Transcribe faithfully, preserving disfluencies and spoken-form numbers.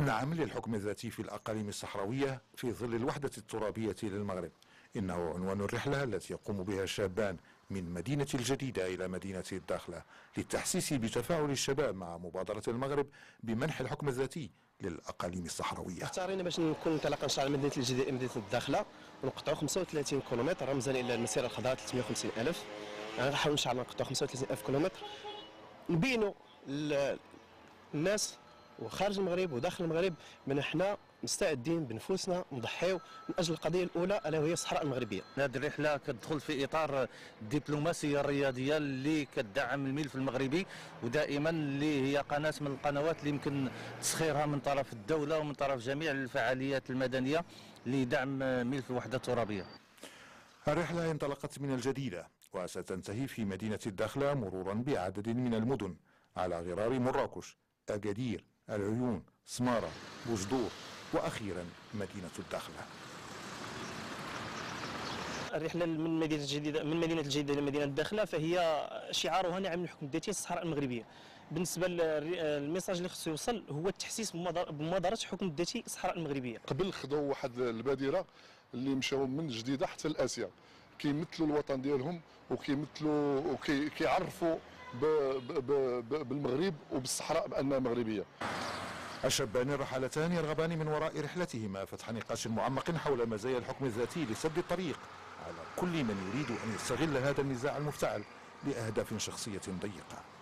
دعم للحكم الذاتي في الأقاليم الصحراوية في ظل الوحدة الترابية للمغرب، إنه عنوان الرحلة التي يقوم بها الشابان من مدينة الجديدة إلى مدينة الداخلة للتحسيس بتفاعل الشباب مع مبادرة المغرب بمنح الحكم الذاتي للأقاليم الصحراوية. اختارينا باش نكون انطلاقا ان شاء الله مدينة الجديدة مدينة الداخلة ونقطعوا خمسة وثلاثين كيلومتر رمزا إلى المسيرة الخضراء ثلاثمائة وخمسين ألف. غنحاول ان شاء الله نقطعوا خمسة وثلاثين ألف كيلومتر، نبينوا الناس وخارج المغرب وداخل المغرب من احنا مستعدين بنفوسنا نضحيو من اجل القضيه الاولى الا وهي الصحراء المغربيه. هذه الرحله كتدخل في اطار الدبلوماسيه الرياضيه اللي كتدعم الملف المغربي، ودائما اللي هي قناه من القنوات اللي يمكن تسخيرها من طرف الدوله ومن طرف جميع الفعاليات المدنيه لدعم ملف الوحده الترابيه. الرحله انطلقت من الجديده وستنتهي في مدينه الداخله مرورا بعدد من المدن على غرار مراكش، اكادير، العيون، سماره، بوجدور، واخيرا مدينه الداخله. الرحله من مدينه الجديده من مدينه الجديده الى مدينه الداخله فهي شعارها نعم الحكم الذاتي الصحراء المغربيه. بالنسبه للميساج اللي خصو يوصل هو التحسيس بمبادره الحكم الذاتي الصحراء المغربيه. قبل خدوا واحد البادره اللي مشاو من الجديده حتى لاسيا، كيمثلوا الوطن ديالهم وكيمثلوا وكيعرفوا بالمغرب وبالصحراء بانها مغربيه. الشابان الرحلتان يرغبان من وراء رحلتهما فتح نقاش معمق حول مزايا الحكم الذاتي لسد الطريق على كل من يريد ان يستغل هذا النزاع المفتعل لاهداف شخصيه ضيقه.